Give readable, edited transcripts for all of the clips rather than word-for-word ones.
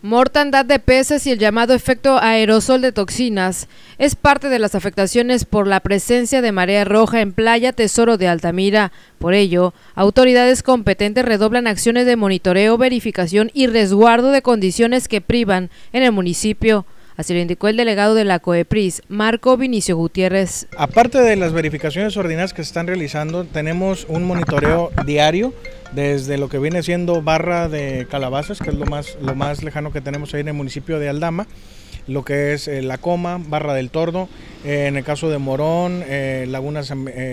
Mortandad de peces y el llamado efecto aerosol de toxinas es parte de las afectaciones por la presencia de marea roja en Playa Tesoro de Altamira. Por ello, autoridades competentes redoblan acciones de monitoreo, verificación y resguardo de condiciones que privan en el municipio. Así lo indicó el delegado de la COEPRIS, Marco Vinicio Gutiérrez. Aparte de las verificaciones ordinarias que se están realizando, tenemos un monitoreo diario desde lo que viene siendo Barra de Calabazas, que es lo más lejano que tenemos ahí en el municipio de Aldama, lo que es La Coma, Barra del Tordo, en el caso de Morón, las Lagunas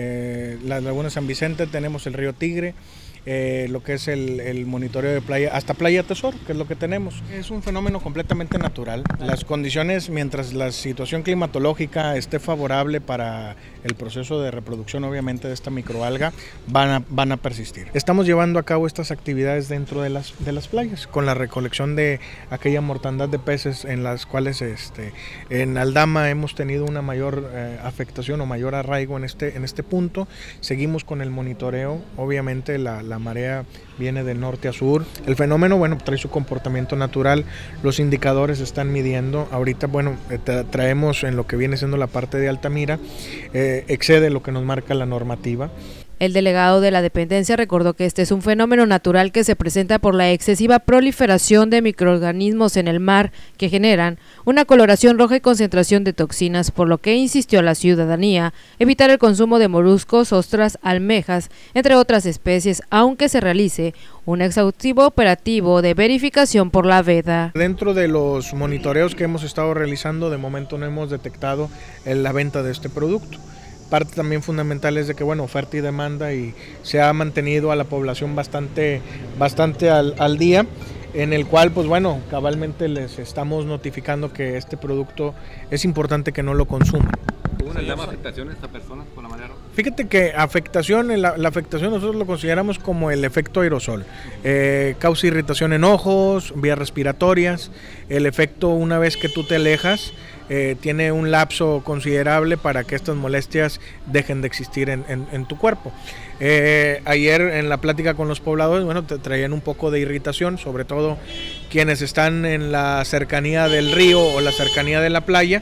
San Vicente, tenemos el río Tigre, lo que es el monitoreo de playa, hasta Playa Tesoro, que es lo que tenemos. Es un fenómeno completamente natural. Las condiciones, mientras la situación climatológica esté favorable para el proceso de reproducción, obviamente, de esta microalga, van a persistir. Estamos llevando a cabo estas actividades dentro de las playas, con la recolección de aquella mortandad de peces en las cuales en Aldama hemos tenido una mayor afectación o mayor arraigo en este punto. Seguimos con el monitoreo, obviamente la marea viene de norte a sur. El fenómeno, bueno, trae su comportamiento natural, los indicadores están midiendo. Ahorita, bueno, traemos en lo que viene siendo la parte de Altamira, excede lo que nos marca la normativa. El delegado de la dependencia recordó que este es un fenómeno natural que se presenta por la excesiva proliferación de microorganismos en el mar que generan una coloración roja y concentración de toxinas, por lo que insistió a la ciudadanía evitar el consumo de moluscos, ostras, almejas, entre otras especies, aunque se realice un exhaustivo operativo de verificación por la veda. Dentro de los monitoreos que hemos estado realizando, de momento no hemos detectado la venta de este producto. Parte también fundamental es de que, bueno, oferta y demanda, y se ha mantenido a la población bastante al día, en el cual, pues bueno, cabalmente les estamos notificando que este producto es importante que no lo consuman. ¿Hubo una afectación a estas personas con la marea roja? Fíjate que la afectación nosotros lo consideramos como el efecto aerosol. Causa irritación en ojos, vías respiratorias. El efecto, una vez que tú te alejas, tiene un lapso considerable para que estas molestias dejen de existir en tu cuerpo. Ayer en la plática con los pobladores, bueno, te traían un poco de irritación, sobre todo quienes están en la cercanía del río o la cercanía de la playa.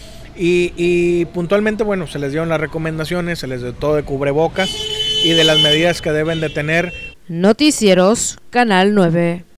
Y puntualmente, bueno, se les dieron las recomendaciones, se les dio todo de cubrebocas y de las medidas que deben de tener. Noticieros, Canal 9.